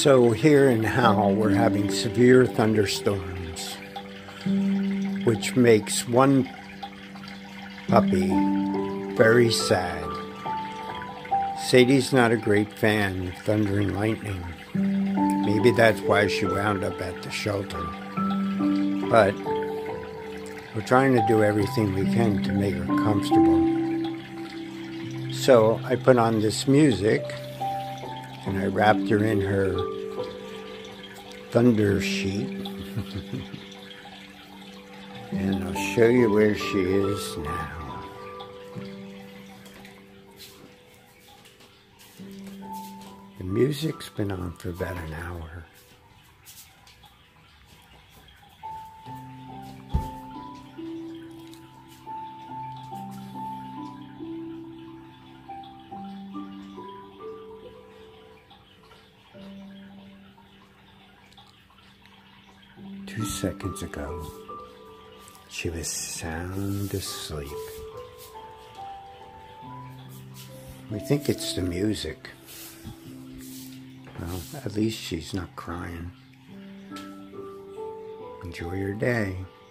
So here in Howell, we're having severe thunderstorms, which makes one puppy very sad. Sadie's not a great fan of thunder and lightning. Maybe that's why she wound up at the shelter. But we're trying to do everything we can to make her comfortable. So I put on this music and I wrapped her in her thunder sheet. And I'll show you where she is now. The music's been on for about an hour. Two seconds ago, she was sound asleep. We think it's the music. Well, at least she's not crying. Enjoy your day.